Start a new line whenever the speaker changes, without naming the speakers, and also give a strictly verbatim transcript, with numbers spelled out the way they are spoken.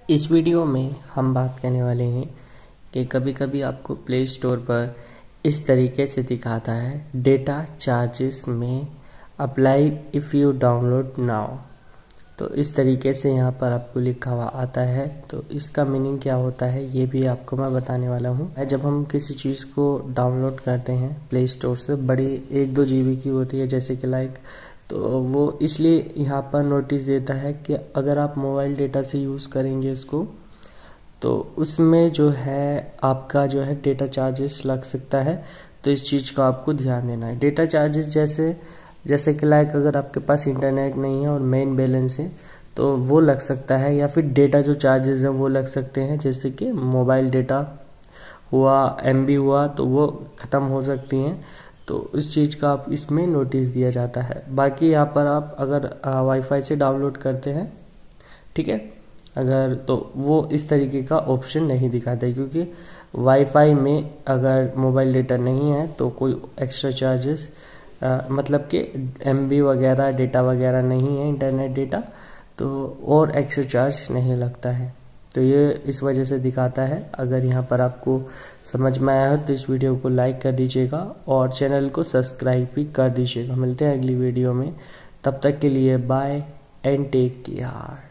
इस वीडियो में हम बात करने वाले हैं कि कभी कभी आपको प्ले स्टोर पर इस तरीके से दिखाता है डेटा चार्जेस में apply if you download now. तो इस तरीके से यहाँ पर आपको लिखा हुआ आता है। तो इसका मीनिंग क्या होता है ये भी आपको मैं बताने वाला हूँ। जब हम किसी चीज़ को डाउनलोड करते हैं प्ले स्टोर से, बड़ी एक दो जी बी की होती है जैसे कि लाइक, तो वो इसलिए यहाँ पर नोटिस देता है कि अगर आप मोबाइल डेटा से यूज़ करेंगे इसको तो उसमें जो है आपका जो है डेटा चार्जेस लग सकता है। तो इस चीज़ का आपको ध्यान देना है। डेटा चार्जेस जैसे जैसे कि लाइक अगर आपके पास इंटरनेट नहीं है और मेन बैलेंस है तो वो लग सकता है, या फिर डेटा जो चार्जेस हैं वो लग सकते हैं, जैसे कि मोबाइल डेटा हुआ, एम बी हुआ, तो वो ख़त्म हो सकती हैं। तो इस चीज़ का आप इसमें नोटिस दिया जाता है। बाकी यहाँ पर आप अगर वाईफाई से डाउनलोड करते हैं, ठीक है, अगर तो वो इस तरीके का ऑप्शन नहीं दिखाता है, क्योंकि वाईफाई में अगर मोबाइल डेटा नहीं है तो कोई एक्स्ट्रा चार्जेस मतलब कि एमबी वगैरह डेटा वगैरह नहीं है, इंटरनेट डेटा, तो और एक्स्ट्रा चार्ज नहीं लगता है। तो ये इस वजह से दिखाता है। अगर यहाँ पर आपको समझ में आया हो तो इस वीडियो को लाइक कर दीजिएगा और चैनल को सब्सक्राइब भी कर दीजिएगा। मिलते हैं अगली वीडियो में, तब तक के लिए बाय एंड टेक केयर।